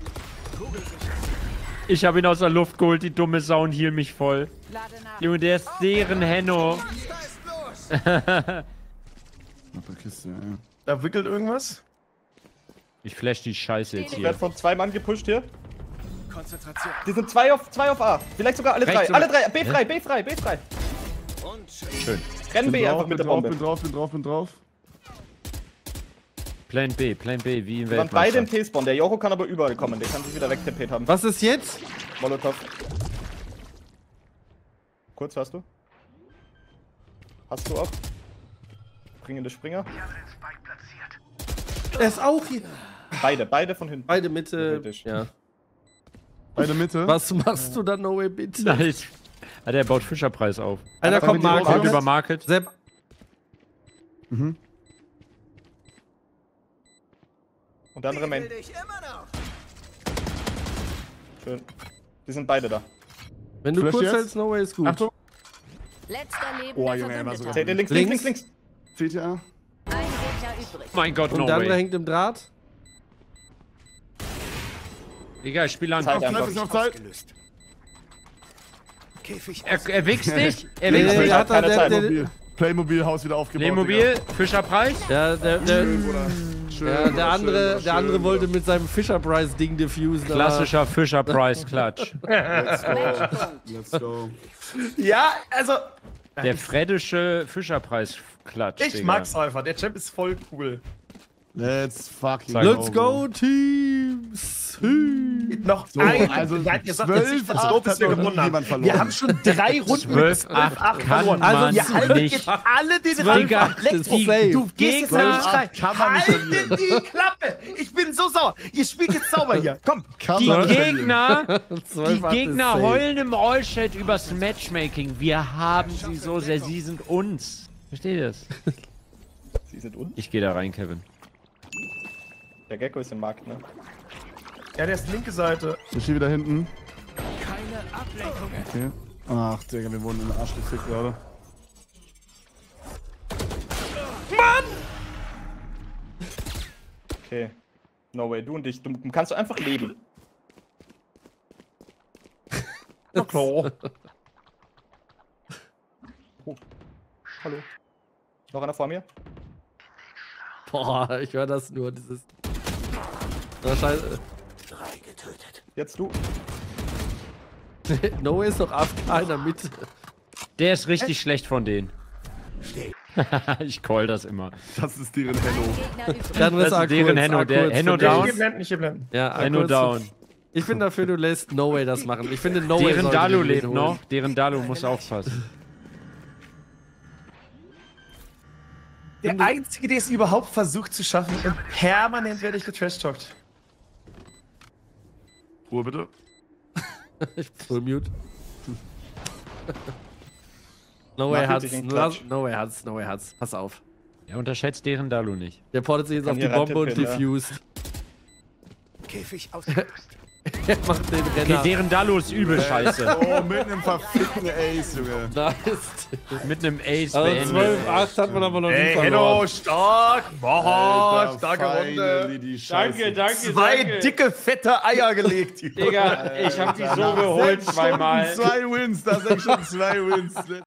Speaker 6: Ich habe ihn aus der Luft geholt, die dumme Sau, und heal mich voll.
Speaker 4: Lade nach.
Speaker 6: Junge, der ist deren Henno.
Speaker 3: Auf der Kiste, ja.
Speaker 1: Da wickelt irgendwas?
Speaker 6: Ich flash die Scheiße jetzt
Speaker 2: Ich
Speaker 6: hier.
Speaker 2: werde von 2 Mann gepusht hier.
Speaker 7: Konzentration.
Speaker 2: Die sind 2 auf A. Vielleicht sogar alle 3.
Speaker 6: Rechts
Speaker 2: Alle
Speaker 6: oder-
Speaker 2: 3. B frei, B frei, B frei.
Speaker 7: Und
Speaker 6: Schön.
Speaker 2: Rennen B einfach
Speaker 3: bin
Speaker 2: mit der
Speaker 3: drauf,
Speaker 2: Bombe.
Speaker 3: bin drauf, bin drauf, bin drauf.
Speaker 6: Plan B, wie im
Speaker 2: Wir waren beide im
Speaker 6: Weltmeister.
Speaker 2: T-Spawn. Der Joro kann aber überall kommen. Der kann sich wieder wegtempet haben.
Speaker 5: Was ist jetzt?
Speaker 2: Molotov. Kurz hast du? Hast du ab? Springende Springer.
Speaker 5: Er ist auch hier.
Speaker 2: Beide von hinten.
Speaker 5: Beide Mitte.
Speaker 2: Theoretisch.
Speaker 5: Ja.
Speaker 3: Bei der Mitte.
Speaker 5: Was machst du da, No Way, bitte?
Speaker 6: Nice. Ah, der baut Fischerpreis auf.
Speaker 5: Einer kommt
Speaker 3: die
Speaker 6: Kommt
Speaker 5: Market.
Speaker 6: über Market.
Speaker 5: Sepp,
Speaker 3: Mhm.
Speaker 2: Und der andere Main.
Speaker 7: dich immer noch.
Speaker 2: Schön. Die sind beide da.
Speaker 5: wenn du
Speaker 3: Flash
Speaker 5: kurz
Speaker 3: jetzt?
Speaker 5: hältst, No Way ist gut.
Speaker 3: Achtung.
Speaker 4: Letzter Leben
Speaker 3: Oh,
Speaker 4: der
Speaker 3: Junge, er war sogar-
Speaker 2: Seht ihr links,
Speaker 5: Links.
Speaker 2: links, links, links.
Speaker 3: CTA.
Speaker 4: Ein Gegner übrig.
Speaker 6: Mein Gott,
Speaker 5: Und
Speaker 6: no
Speaker 5: der andere
Speaker 6: way.
Speaker 5: hängt im Draht.
Speaker 6: Egal, ich spiele an.
Speaker 2: Zeit
Speaker 3: Knapp
Speaker 2: einfach.
Speaker 3: ist noch Zeit.
Speaker 7: Ausgelöst. Käfig
Speaker 6: Er wächst nicht. Er
Speaker 5: Nee,
Speaker 6: wächst
Speaker 5: nee,
Speaker 6: nicht.
Speaker 5: der hat da,
Speaker 2: keine Zeit.
Speaker 3: Playmobil. Playmobil, Haus wieder aufgebaut.
Speaker 6: Playmobil, Fischerpreis.
Speaker 5: der,
Speaker 3: Schön, Bruder. Schön,
Speaker 5: ja,
Speaker 3: Bruder,
Speaker 5: der andere,
Speaker 3: schön,
Speaker 5: der andere
Speaker 3: schön,
Speaker 5: wollte
Speaker 3: Bruder.
Speaker 5: mit seinem Fisher-Price-Ding diffusen. aber-
Speaker 6: Klassischer Fischerpreis-Klatsch.
Speaker 3: Let's go.
Speaker 4: Matchpunkt.
Speaker 3: Let's go.
Speaker 1: Ja, also.
Speaker 6: Der freddische Fischerpreis-Klatsch.
Speaker 1: Ich
Speaker 6: Digga.
Speaker 1: mag's einfach. Der Champ ist voll cool.
Speaker 3: Let's fucking
Speaker 6: Sag-
Speaker 5: Let's go, Teams!
Speaker 1: Noch
Speaker 3: So,
Speaker 1: ein.
Speaker 3: also
Speaker 1: ihr seid jetzt nicht
Speaker 3: 12-8
Speaker 1: so, bis wir
Speaker 3: hat noch
Speaker 1: gewonnen haben.
Speaker 3: niemand verloren.
Speaker 1: Wir haben schon 3 Runden mit
Speaker 6: 12-8
Speaker 1: 12-8
Speaker 6: kann
Speaker 1: verloren.
Speaker 6: man
Speaker 1: Also, ihr haltet
Speaker 6: nicht.
Speaker 1: jetzt alle den
Speaker 5: 12-8
Speaker 1: Rang.
Speaker 5: ist
Speaker 1: Lex,
Speaker 5: safe.
Speaker 1: du gehst jetzt
Speaker 6: Gegner
Speaker 1: nicht rein.
Speaker 3: kann man nicht verlieren.
Speaker 1: Haltet die Klappe. Ich bin so sauer. Ihr spielt jetzt sauber hier. Komm.
Speaker 3: Kann
Speaker 6: Die
Speaker 3: man nicht verlieren.
Speaker 6: Gegner,
Speaker 5: 12
Speaker 6: die Gegner
Speaker 5: ist safe.
Speaker 6: heulen im All-Chat übers Matchmaking. Wir haben sie so sehr, sie sind uns. Versteht ihr das?
Speaker 2: Sie sind unten.
Speaker 6: Ich gehe da rein, Kevin.
Speaker 2: Der Gecko ist im Markt, ne?
Speaker 1: Ja, der ist linke Seite.
Speaker 3: Ich stehe wieder hinten.
Speaker 7: keine Ablenkung.
Speaker 3: Okay. Ach, Digga, wir wurden in den Arsch gefickt gerade.
Speaker 2: Okay. No way, du und ich. Du kannst einfach leben.
Speaker 1: Na klar.
Speaker 2: Oh. Hallo. Noch einer vor mir?
Speaker 5: Boah, ich höre das nur, dieses... Oh, scheiße.
Speaker 7: 3 getötet.
Speaker 2: Jetzt du.
Speaker 5: No Way ist doch AFK in der Mitte.
Speaker 6: Der ist richtig schlecht von denen.
Speaker 7: Steh.
Speaker 6: Ich call das immer.
Speaker 3: Das ist deren Hello.
Speaker 4: Gegner übrig.
Speaker 5: Der andere
Speaker 6: Das ist deren Henno. Der Henno
Speaker 5: für
Speaker 6: down.
Speaker 5: dich.
Speaker 1: Ich blenden, ich blenden.
Speaker 5: Ja,
Speaker 6: Henno
Speaker 5: kurz.
Speaker 6: down.
Speaker 5: Ich bin dafür, du lässt No Way das machen. Ich finde, No Way
Speaker 6: Deren
Speaker 5: sollte
Speaker 6: Dalu
Speaker 5: den
Speaker 6: lebt
Speaker 5: holen.
Speaker 6: noch. Deren Dalu muss aufpassen.
Speaker 1: Der Einzige, der es überhaupt versucht zu schaffen und permanent werde ich getrashtalkt.
Speaker 3: Ruhe bitte.
Speaker 5: Ich bin full mute. No Way
Speaker 2: Mach
Speaker 5: hat's.
Speaker 2: richtig den Klatsch.
Speaker 5: No Way hat's. No Way hat's. Pass auf.
Speaker 6: Er unterschätzt deren Dalu nicht.
Speaker 5: Der portet sich jetzt
Speaker 2: Kann
Speaker 5: auf die
Speaker 2: hier
Speaker 5: Bombe und
Speaker 2: reintippen, ja.
Speaker 5: diffused.
Speaker 7: Käfig ausgelöst.
Speaker 5: Er macht den
Speaker 6: Okay,
Speaker 5: Renner.
Speaker 6: deren Dalu ist übel scheiße.
Speaker 3: Oh, mit einem verfickten Ace, Junge.
Speaker 5: Da ist.
Speaker 6: Mit einem Ace
Speaker 5: Also
Speaker 6: beendet.
Speaker 5: 12-8 hat man aber noch nie
Speaker 1: Ey,
Speaker 5: verloren.
Speaker 1: Henno, stark. Boah, starke Runde.
Speaker 3: finally die Scheiße.
Speaker 1: Zwei dicke, fette Eier gelegt.
Speaker 6: Digga, ich hab die so geholt zweimal.
Speaker 3: 2 Wins, das sind schon 2 Wins.